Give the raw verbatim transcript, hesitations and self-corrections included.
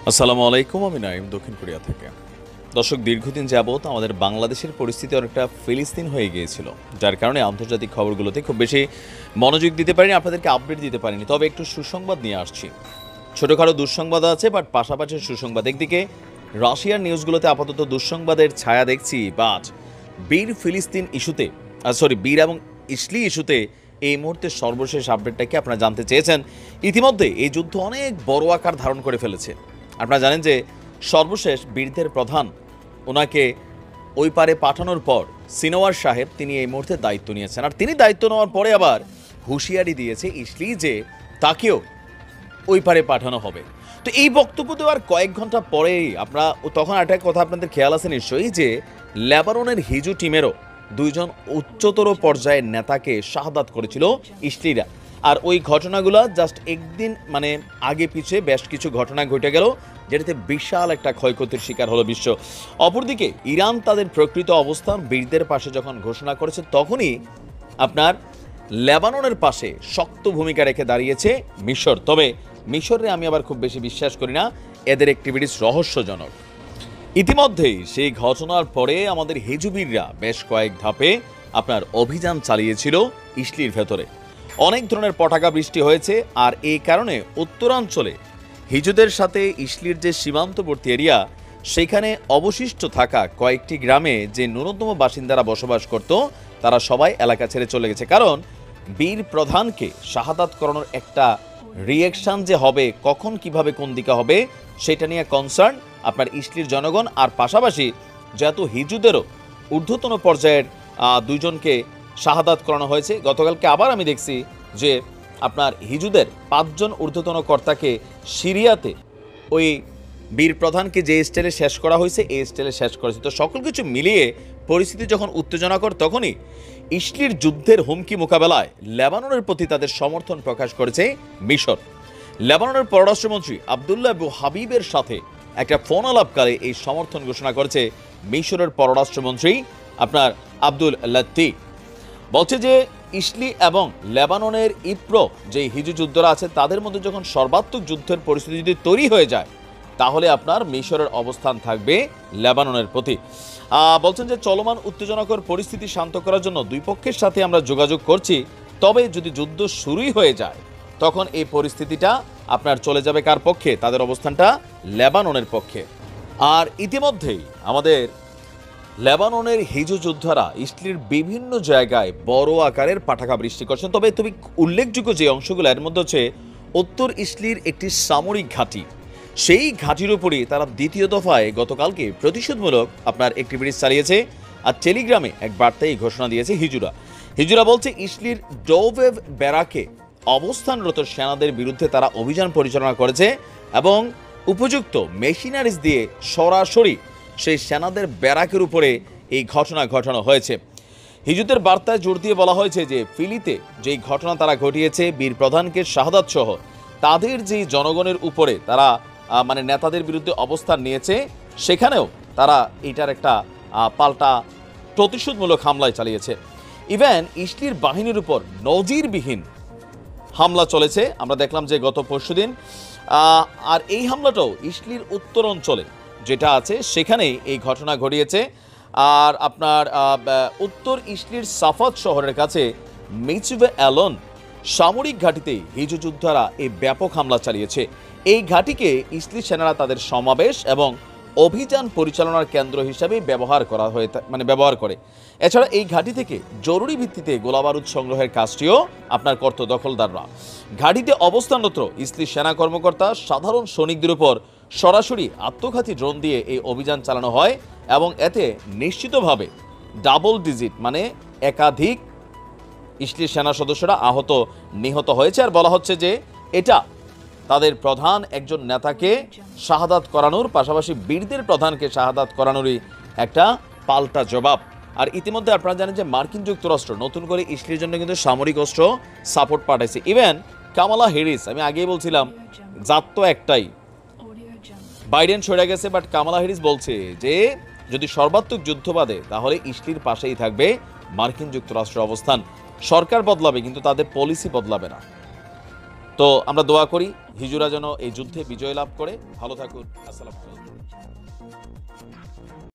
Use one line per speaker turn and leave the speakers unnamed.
আসসালামু আলাইকুম, আমি নাইম দক্ষিণ কোরিয়া থেকে। দর্শক, দীর্ঘদিন যাবৎ আমাদের বাংলাদেশের পরিস্থিতি অনেকটা ফিলিস্তিন হয়ে গিয়েছিল, যার কারণে আন্তর্জাতিক খবরগুলোতে খুব বেশি মনোযোগ দিতে পারিনি, আপনাদেরকে আপডেট দিতে পারিনি। তবে একটু সুসংবাদ নিয়ে আসছি। ছোটোখাটো দুঃসংবাদ আছে, বাট পাশাপাশি সুসংবাদ। একদিকে রাশিয়ার নিউজগুলোতে আপাতত দুঃসংবাদের ছায়া দেখছি, বাট বীর ফিলিস্তিন ইস্যুতে সরি বীর এবং ইসলি ইস্যুতে এই মুহূর্তে সর্বশেষ আপডেটটা কি আপনারা জানতে চেয়েছেন। ইতিমধ্যে এই যুদ্ধ অনেক বড় আকার ধারণ করে ফেলেছে। আপনারা জানেন যে সর্বশেষ বীরদের প্রধান ওনাকে ওই পারে পাঠানোর পর সিনোয়ার সাহেব তিনি এই মুহূর্তে দায়িত্ব নিয়েছেন, আর তিনি দায়িত্ব নেওয়ার পরে আবার হুঁশিয়ারি দিয়েছে ইসলি যে তাকেও ওই পারে পাঠানো হবে। তো এই বক্তব্য দেওয়ার কয়েক ঘন্টা পরেই আমরা তখন একটা কথা আপনাদের খেয়াল আছে নিশ্চয়ই, যে লেবাননের হিজু টিমেরও দুইজন উচ্চতর পর্যায়ের নেতাকে শাহাদাত করেছিল ইসলিরা। আর ওই ঘটনাগুলো জাস্ট একদিন মানে আগে পিছিয়ে বেশ কিছু ঘটনা ঘটে গেল, যেটাতে বিশাল একটা ক্ষয়ক্ষতির শিকার হলো বিশ্ব। অপরদিকে ইরান তাদের প্রকৃত অবস্থান বীরদের পাশে যখন ঘোষণা করেছে, তখনই আপনার লেবাননের পাশে শক্ত ভূমিকা রেখে দাঁড়িয়েছে মিশর। তবে মিশরে আমি আবার খুব বেশি বিশ্বাস করি না, এদের অ্যাক্টিভিটিস রহস্যজনক। ইতিমধ্যেই সেই ঘটনার পরে আমাদের হিজুবীররা বেশ কয়েক ধাপে আপনার অভিযান চালিয়েছিল ইসলির ভেতরে। অনেক ধরনের পটাকা বৃষ্টি হয়েছে, আর এই কারণে উত্তরাঞ্চলে হিজুদের সাথে ইসলির যে সীমান্তবর্তী এরিয়া, সেখানে অবশিষ্ট থাকা কয়েকটি গ্রামে যে ন্যূনতম বাসিন্দারা বসবাস করত, তারা সবাই এলাকা ছেড়ে চলে গেছে। কারণ বীর প্রধানকে শাহাদাত করানোর একটা রিয়েকশন যে হবে, কখন কিভাবে কোন দিকে হবে, সেটা নিয়ে কনসার্ন আপনার ইসলির জনগণ। আর পাশাপাশি যেহেতু হিজুদেরও ঊর্ধ্বতন পর্যায়ের দুইজনকে শাহাদাত করানো হয়েছে, গতকালকে আবার আমি দেখছি যে আপনার হিজুদের পাঁচজন ঊর্ধ্বতন কর্তাকে সিরিয়াতে ওই বীর প্রধানকে যে স্টাইলে শেষ করা হয়েছে, এই স্টাইলে শেষ করেছে। তো সকল কিছু মিলিয়ে পরিস্থিতি যখন উত্তেজনাকর, তখনই ইসলির যুদ্ধের হুমকি মোকাবেলায় লেবাননের প্রতি তাদের সমর্থন প্রকাশ করেছে মিশর। লেবাননের পররাষ্ট্রমন্ত্রী আবদুল্লাহ আবু হাবিবের সাথে একটা ফোন আলাপকালে এই সমর্থন ঘোষণা করেছে মিশরের পররাষ্ট্রমন্ত্রী আপনার আব্দুল লাত্তিফ। বলছে যে ইসলি এবং লেবাননের ইপ্রো যে হিজু যুদ্ধরা আছে, তাদের মধ্যে যখন সর্বাত্মক যুদ্ধের পরিস্থিতি যদি তৈরি হয়ে যায়, তাহলে আপনার মিশরের অবস্থান থাকবে লেবাননের প্রতি। বলছেন যে চলমান উত্তেজনাকর পরিস্থিতি শান্ত করার জন্য দুই পক্ষের সাথে আমরা যোগাযোগ করছি, তবে যদি যুদ্ধ শুরুই হয়ে যায়, তখন এই পরিস্থিতিটা আপনার চলে যাবে কার পক্ষে? তাদের অবস্থানটা লেবাননের পক্ষে। আর ইতিমধ্যেই আমাদের লেবাননের হিজু যোদ্ধারা ইসলির বিভিন্ন জায়গায় বড় আকারের পাঠাকা বৃষ্টি করছেন। তবে তুমি উল্লেখযোগ্য যে অংশগুলো, এর মধ্যে হচ্ছে উত্তর ইসলির একটি সামরিক ঘাঁটি, সেই ঘাঁটির উপরই তারা দ্বিতীয় দফায় গতকালকে প্রতিশোধমূলক আপনার অ্যাক্টিভিটিস চালিয়েছে। আর টেলিগ্রামে এক বার্তায় ঘোষণা দিয়েছে হিজুরা। হিজুরা বলছে ইসলির ডোভেভ ব্যারাকে অবস্থানরত সেনাদের বিরুদ্ধে তারা অভিযান পরিচালনা করেছে এবং উপযুক্ত মেশিনারিজ দিয়ে সরাসরি সেই সেনাদের ব্যারাকের উপরে এই ঘটনা ঘটানো হয়েছে। হিজুদের বার্তায় জোর দিয়ে বলা হয়েছে যে ফিলিতে যেই ঘটনা তারা ঘটিয়েছে, বীর প্রধানকে শাহাদাত সহ তাদের যেই জনগণের উপরে তারা মানে নেতাদের বিরুদ্ধে অবস্থান নিয়েছে, সেখানেও তারা এটার একটা পাল্টা প্রতিশোধমূলক হামলায় চালিয়েছে। ইভেন ইসলির বাহিনীর উপর নজিরবিহীন হামলা চলেছে, আমরা দেখলাম যে গত পরশুদিন। আর এই হামলাটাও ইসলির উত্তর অঞ্চলে যেটা আছে, সেখানেই এই ঘটনা ঘটিয়েছে। আর আপনার উত্তর ইসলির সাফাত শহরের কাছে মিচবে অ্যালন সামরিক ঘাঁটিতে হিজু যোদ্ধারা এই ব্যাপক হামলা চালিয়েছে। এই ঘাঁটিকে ইসলি সেনারা তাদের সমাবেশ এবং অভিযান পরিচালনার কেন্দ্র হিসাবে ব্যবহার করা হয়ে মানে ব্যবহার করে। এছাড়া এই ঘাঁটি থেকে জরুরি ভিত্তিতে গোলাবারুদ সংগ্রহের কাজটিও আপনার করত দখলদাররা। ঘাঁটিতে অবস্থানরত ইসলি সেনা কর্মকর্তা সাধারণ সৈনিকদের উপর সরাসরি আত্মঘাতী ড্রোন দিয়ে এই অভিযান চালানো হয় এবং এতে নিশ্চিতভাবে ডাবল ডিজিট মানে একাধিক ইসলি সেনা সদস্যরা আহত নিহত হয়েছে। আর বলা হচ্ছে যে এটা তাদের প্রধান একজন নেতাকে শাহাদাত করানোর পাশাপাশি বীরদের প্রধানকে শাহাদাত করানোরই একটা পাল্টা জবাব। আর ইতিমধ্যে আপনারা জানেন যে মার্কিন যুক্তরাষ্ট্র নতুন করে ইসলির জন্য কিন্তু সামরিক অস্ত্র সাপোর্ট পাঠাইছে। ইভেন কামালা হ্যারিস, আমি আগেই বলছিলাম জাত তো একটাই, বাইডেন সরে গেছে, বাট কামালা হ্যারিস বলছে যে যদি সর্বাত্মক যুদ্ধ বাধে, তাহলে ইসলির পাশেই থাকবে মার্কিন যুক্তরাষ্ট্রের অবস্থান। সরকার বদলাবে কিন্তু তাদের পলিসি বদলাবে না। তো আমরা দোয়া করি হিজুরা যেন এই যুদ্ধে বিজয় লাভ করে। ভালো থাকুন, আসসালামু আলাইকুম।